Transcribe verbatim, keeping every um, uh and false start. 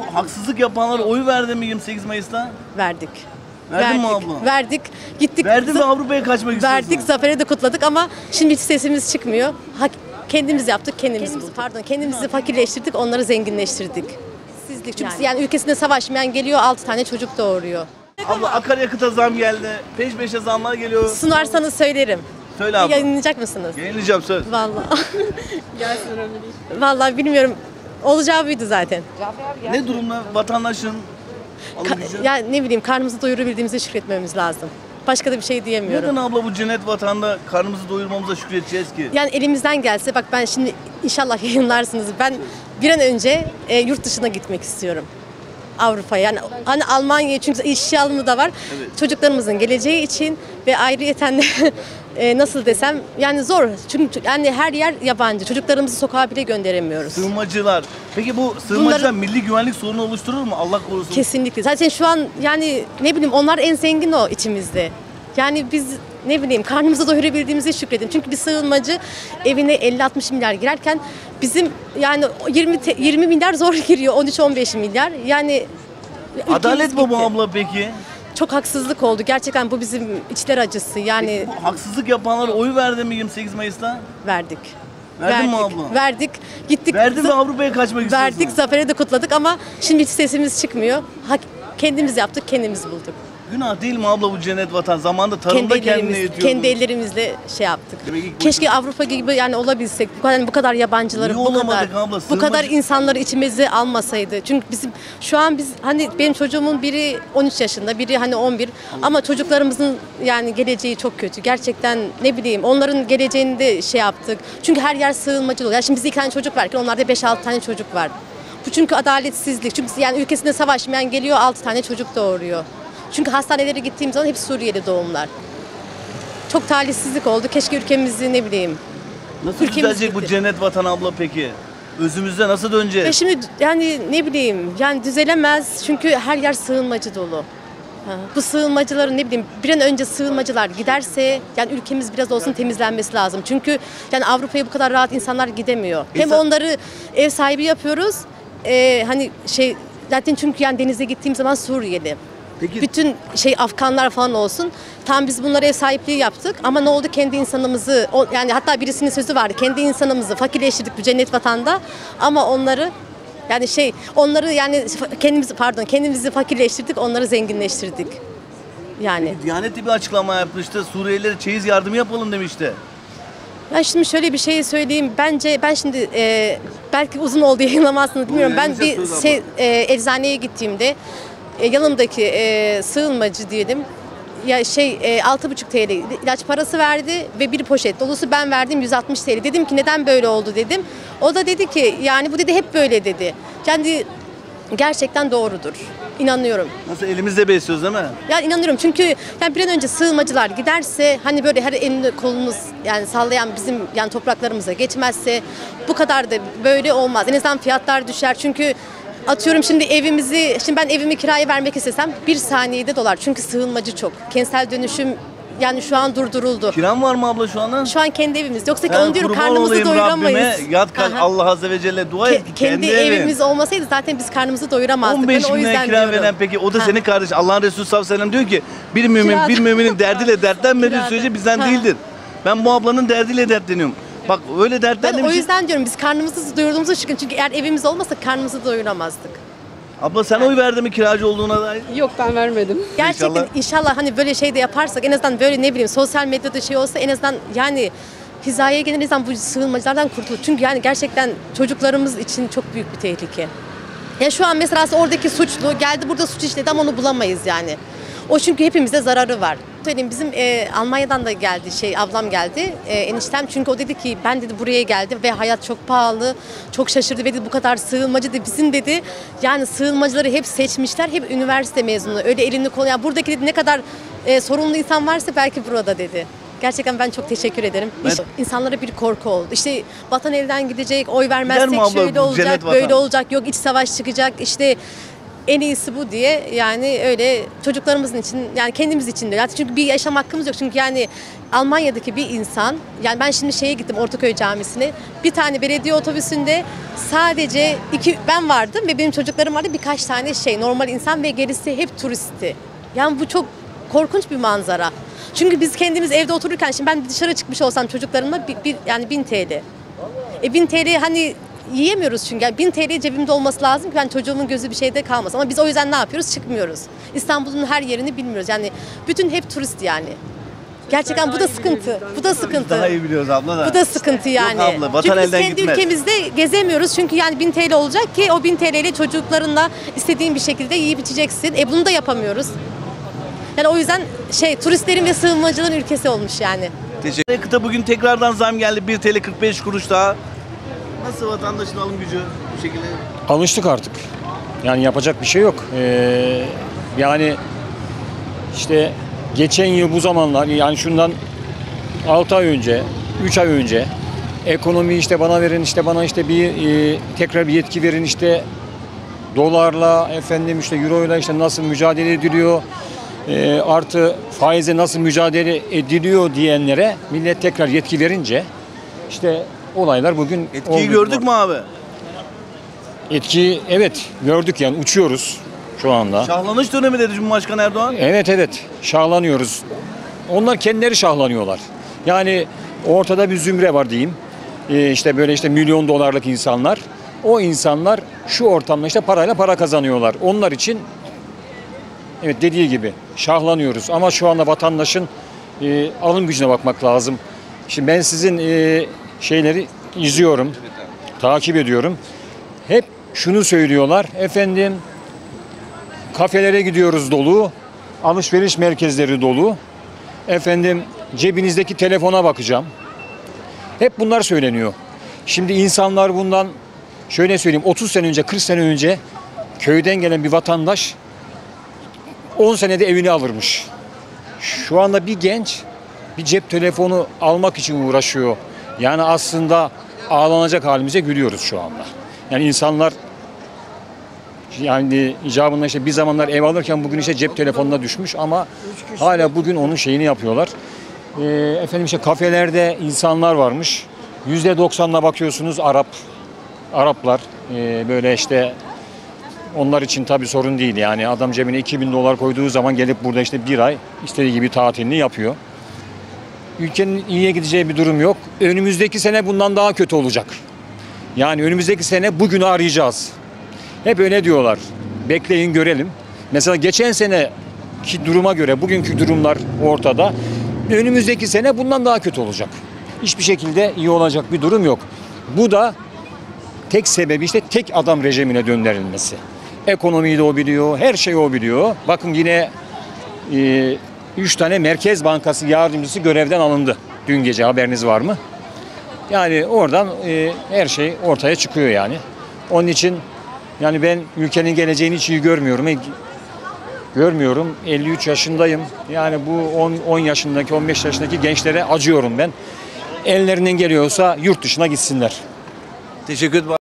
bu haksızlık yapanlara oy verdin mi yirmi sekiz Mayıs'ta? Verdik. Verdin mi verdik, abla? Verdik. Gittik. Verdin ve Avrupa'ya kaçmak istiyorsun. Verdik. Zaferi de kutladık ama şimdi hiç sesimiz çıkmıyor. Hak, kendimiz yaptık, kendimiz bulduk. Pardon, kendimizi fakirleştirdik, onları zenginleştirdik. Sizlik. Çünkü yani, yani ülkesinde savaşmayan geliyor, altı tane çocuk doğuruyor. Abla akaryakıta zam geldi. Peş peşe zamlar geliyor. Sunarsanız söylerim. Söyle abla. Yayınlayacak mısınız? Yayınlayacağım söz. Vallahi. Vallahi bilmiyorum. Olacağı buydu zaten. Ne durumda vatandaşın alım gücü? Ya ne bileyim, karnımızı doyurabildiğimize şükretmemiz lazım. Başka da bir şey diyemiyorum. Neden abla bu cennet vatanda karnımızı doyurmamıza şükredeceğiz ki? Yani elimizden gelse, bak ben şimdi inşallah yayınlarsınız. Ben bir an önce e, yurt dışına gitmek istiyorum. Avrupa'ya, yani hani Almanya'ya, çünkü işçi alımı da var. Evet. Çocuklarımızın geleceği için ve ayrıyeten de e, nasıl desem, yani zor. Çünkü yani her yer yabancı. Çocuklarımızı sokağa bile gönderemiyoruz. Sığınmacılar. Peki bu sığınmacılar Bunları- milli güvenlik sorunu oluşturur mu? Allah korusun. Kesinlikle. Zaten şu an yani ne bileyim, onlar en zengin o içimizde. Yani biz ne bileyim, karnımızı doyurabildiğimize şükredin. Çünkü bir sığınmacı evine elli altmış milyar girerken bizim yani yirmi te- yirmi milyar zor giriyor. on üç on beş milyar. Yani Adalet ülkemiz mi bu gitti. abla peki? Çok haksızlık oldu. Gerçekten bu bizim içler acısı. Yani Bu haksızlık yapanlara oy verdin mi yirmi sekiz Mayıs'ta? verdik. Verdin mi verdik. abla? Verdik. Gittik. Verdin ve za- Avrupa'ya kaçmak istiyorsun. Verdik. Zaferi de kutladık ama şimdi hiç sesimiz çıkmıyor. Hak, kendimiz yaptık, kendimiz bulduk. Günah değil mi abla bu cennet vatan? Zamanında tarımda Kendi kendine ellerimiz, yetiyordu. kendi ellerimizle şey yaptık. Demek ki- Keşke Avrupa gibi yani olabilsek. Bu kadar bu kadar yabancıları, Niye bu kadar olamadık abla? bu kadar Sığınmacı- insanları içimize almasaydı. Çünkü bizim şu an biz hani benim çocuğumun biri on üç yaşında, biri hani on bir, ama çocuklarımızın yani geleceği çok kötü. Gerçekten ne bileyim, onların geleceğini de şey yaptık. Çünkü her yer sığınmacı dolu. Yani şimdi bizde iki tane çocuk varken onlarda beş altı tane çocuk var. Bu çünkü adaletsizlik. Çünkü yani ülkesinde savaşmayan geliyor, altı tane çocuk doğuruyor. Çünkü hastanelere gittiğim zaman hep Suriyeli doğumlar. Çok talihsizlik oldu. Keşke ülkemizi ne bileyim. Nasıl Ülkemiz düzelecek bu gitti. cennet vatan abla peki? Özümüzde nasıl döneceğiz? Ve şimdi yani ne bileyim, yani düzelemez çünkü her yer sığınmacı dolu. Ha, bu sığınmacıların ne bileyim, bir an önce sığınmacılar giderse yani ülkemiz biraz olsun temizlenmesi lazım. Çünkü yani Avrupa'ya bu kadar rahat insanlar gidemiyor. Hem İnsan- onları ev sahibi yapıyoruz. Ee, hani şey zaten, çünkü yani denize gittiğim zaman Suriyeli. Peki Bütün şey Afganlar falan olsun. Tam biz bunlara ev sahipliği yaptık ama ne oldu, kendi insanımızı o, yani hatta birisinin sözü vardı, kendi insanımızı fakirleştirdik bu cennet vatanda, ama onları yani şey onları yani kendimizi pardon kendimizi fakirleştirdik, onları zenginleştirdik. Yani Diyanet de bir açıklama yapmıştı. Suriyelilere çeyiz yardımı yapalım demişti. ben şimdi şöyle bir şey söyleyeyim. Bence ben şimdi e, belki uzun oldu yayınlamazsınız bilmiyorum. Ben bir yayınlayacağız söz şey, e, eczaneye gittiğimde e, yanımdaki e, sığınmacı diyelim ya şey e, altı buçuk T L ilaç parası verdi ve bir poşet dolusu ben verdim yüz altmış T L. Dedim ki neden böyle oldu dedim. O da dedi ki yani bu dedi hep böyle dedi. Yani gerçekten doğrudur. İnanıyorum. Nasıl elimizde besliyoruz değil mi? Yani inanıyorum çünkü yani bir an önce sığınmacılar giderse, hani böyle her elini kolunu yani sallayan bizim yani topraklarımıza geçmezse bu kadar da böyle olmaz. En azından fiyatlar düşer çünkü atıyorum şimdi evimizi, şimdi ben evimi kiraya vermek istesem bir saniyede dolar çünkü sığınmacı çok. Kentsel dönüşüm yani şu an durduruldu. Kiran var mı abla şu anda? Şu an kendi evimiz. Yoksa ki Ben onu diyorum, kurban karnımızı olayım doyuramayız. Rabbime, yat kalk Aha. Allah Azze ve Celle dua et Ke- ki kendi, kendi evin. evimiz olmasaydı zaten biz karnımızı doyuramazdık. on Ben beş o bin lira yüzden kira diyorum. veren peki o da Ha. senin kardeş. Allah'ın Resulü sallallahu aleyhi ve sellem diyor ki bir mümin Kirada. bir müminin derdiyle dertlenmediği Kirada. sürece bizden Ha. değildir. Ben bu ablanın derdiyle dertleniyorum. Bak öyle Ben dertlendiğim o için. yüzden diyorum biz karnımızı doyurduğumuzu şükür. Çünkü eğer evimiz olmasa karnımızı doyuramazdık. Abla sen oy verdin mi kiracı olduğuna dair? Yok, ben vermedim. Gerçekten İnşallah. inşallah, hani böyle şey de yaparsak, en azından böyle ne bileyim sosyal medyada şey olsa, en azından yani hizaya gelen insan bu sığınmacılardan kurtulur. Çünkü yani gerçekten çocuklarımız için çok büyük bir tehlike. Ya şu an mesela oradaki suçlu geldi burada suç işledi ama onu bulamayız yani. O çünkü hepimize zararı var. Söyleyeyim, bizim e, Almanya'dan da geldi şey ablam geldi e, eniştem, çünkü o dedi ki ben dedi buraya geldim ve hayat çok pahalı, çok şaşırdı ve dedi bu kadar sığınmacı dedi bizim dedi yani sığınmacıları hep seçmişler, hep üniversite mezunu, öyle elini kolu yani buradaki dedi ne kadar e, sorumlu insan varsa belki burada dedi. Gerçekten ben çok teşekkür ederim. Ben- İşte insanlara bir korku oldu. İşte vatan elden gidecek, oy Gider mi vermezsek abla şöyle bu olacak, cennet böyle vatan? olacak, yok iç savaş çıkacak, işte en iyisi bu diye yani öyle çocuklarımızın için yani kendimiz için de. Yani çünkü bir yaşam hakkımız yok. Çünkü yani Almanya'daki bir insan, yani ben şimdi şeye gittim Ortaköy Camisi'ne, bir tane belediye otobüsünde sadece iki ben vardım ve benim çocuklarım vardı, birkaç tane şey normal insan ve gerisi hep turisti. Yani bu çok korkunç bir manzara. Çünkü biz kendimiz evde otururken şimdi ben dışarı çıkmış olsam çocuklarımla bir, bir yani bin T L. E bin T L hani yiyemiyoruz çünkü. Yani bin T L cebimde olması lazım ki ben çocuğumun gözü bir şeyde kalmasın. Ama biz o yüzden ne yapıyoruz? Çıkmıyoruz. İstanbul'un her yerini bilmiyoruz. Yani bütün hep turist yani. Gerçekten bu da sıkıntı. Bu da sıkıntı. Daha iyi biliyoruz abla da. Bu da sıkıntı yani. Yok abla, vatan çünkü biz elden kendi gitmez. ülkemizde gezemiyoruz. Çünkü yani bin T L olacak ki o bin T L ile çocuklarınla istediğin bir şekilde yiyip içeceksin. E bunu da yapamıyoruz. Yani o yüzden şey turistlerin ve sığınmacıların ülkesi olmuş yani. Teşekkür ederim. Kıta bugün tekrardan zam geldi. bir TL kırk beş kuruş daha. Nasıl vatandaşın alım gücü bu şekilde? Alıştık artık. Yani yapacak bir şey yok. Ee, yani işte geçen yıl bu zamanlar yani şundan altı ay önce, üç ay önce ekonomi işte bana verin işte bana işte bir e, tekrar bir yetki verin işte dolarla efendim işte euroyla işte nasıl mücadele ediliyor e, artı faize nasıl mücadele ediliyor diyenlere millet tekrar yetki verince işte olaylar bugün Etkiyi oldu. gördük mü abi? Etki evet gördük yani uçuyoruz şu anda. Şahlanış dönemi dedi Cumhurbaşkanı Erdoğan. Evet evet şahlanıyoruz. Onlar kendileri şahlanıyorlar. Yani ortada bir zümre var diyeyim. Ee, işte böyle işte milyon dolarlık insanlar. O insanlar şu ortamda işte parayla para kazanıyorlar. Onlar için evet dediği gibi şahlanıyoruz. Ama şu anda vatandaşın e, alım gücüne bakmak lazım. Şimdi ben sizin e, şeyleri izliyorum, takip ediyorum. Hep şunu söylüyorlar. Efendim kafelere gidiyoruz dolu, alışveriş merkezleri dolu. Efendim cebinizdeki telefona bakacağım. Hep bunlar söyleniyor. Şimdi insanlar bundan şöyle söyleyeyim otuz sene önce kırk sene önce köyden gelen bir vatandaş on senede evini alırmış. Şu anda bir genç bir cep telefonu almak için uğraşıyor. Yani aslında ağlanacak halimize gülüyoruz şu anda. Yani insanlar yani icabında işte bir zamanlar ev alırken bugün işte cep telefonuna düşmüş ama hala bugün onun şeyini yapıyorlar. Ee, efendim işte kafelerde insanlar varmış. yüzde doksanına bakıyorsunuz Arap. Araplar ee, böyle işte onlar için tabii sorun değil yani adam cebine iki bin dolar koyduğu zaman gelip burada işte bir ay istediği gibi tatilini yapıyor. Ülkenin iyiye gideceği bir durum yok. Önümüzdeki sene bundan daha kötü olacak. Yani önümüzdeki sene bugünü arayacağız. Hep öyle diyorlar. Bekleyin görelim. Mesela geçen seneki duruma göre bugünkü durumlar ortada. Önümüzdeki sene bundan daha kötü olacak. Hiçbir şekilde iyi olacak bir durum yok. Bu da tek sebebi işte tek adam rejimine döndürülmesi. Ekonomiyi de o biliyor, her şeyi o biliyor. Bakın yine e, üç tane Merkez Bankası yardımcısı görevden alındı. Dün gece haberiniz var mı? Yani oradan e, her şey ortaya çıkıyor yani. Onun için yani ben ülkenin geleceğini hiç iyi görmüyorum. E, görmüyorum. elli üç yaşındayım. Yani bu on, on yaşındaki, on beş yaşındaki gençlere acıyorum ben. Ellerinden geliyorsa yurt dışına gitsinler. Teşekkür ederim.